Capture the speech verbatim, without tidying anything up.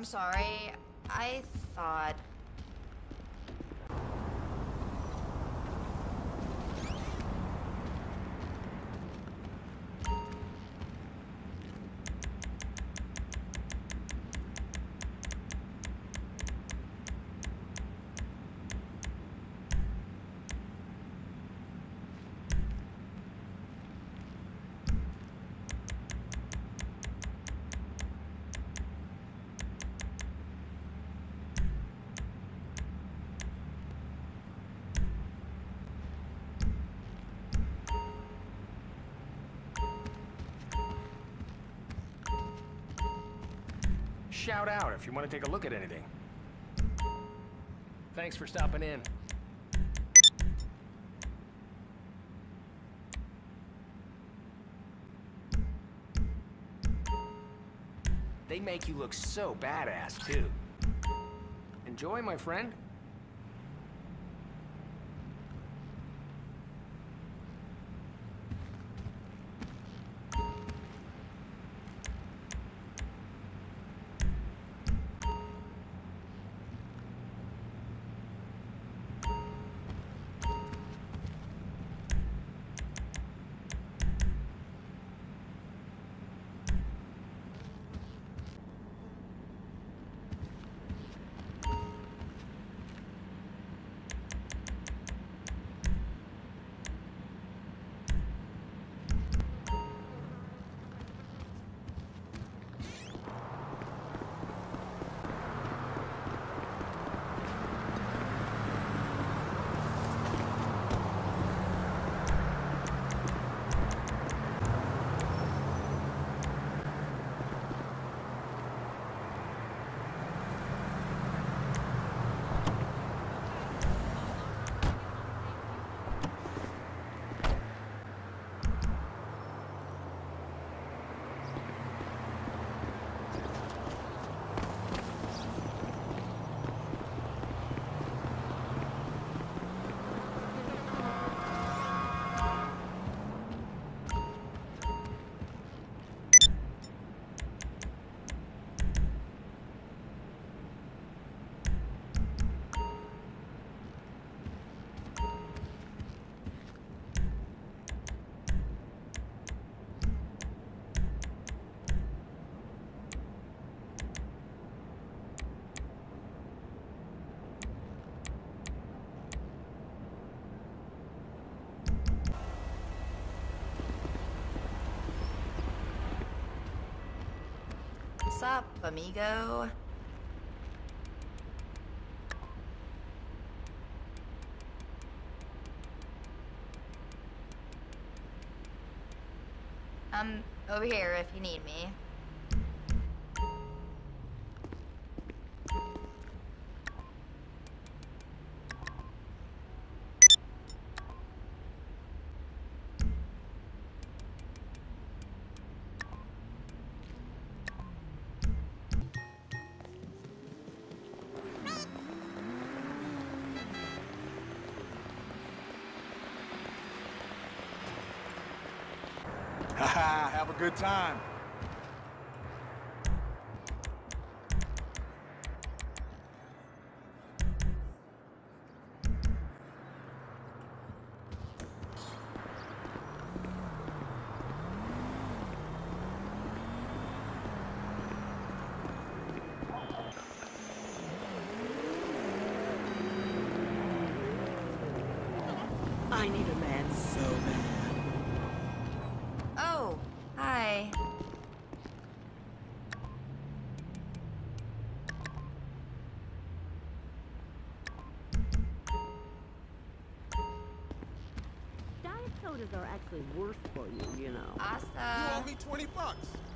I'm sorry. I thought... Shout out if you want to take a look at anything. Thanks for stopping in. They make you look so badass, too. Enjoy, my friend. What's up, amigo? I'm over here if you need me. Haha, have a good time. I need a man so bad. Oh, hi. Diet sodas are actually worse for you, you know. You owe Asta. me twenty bucks.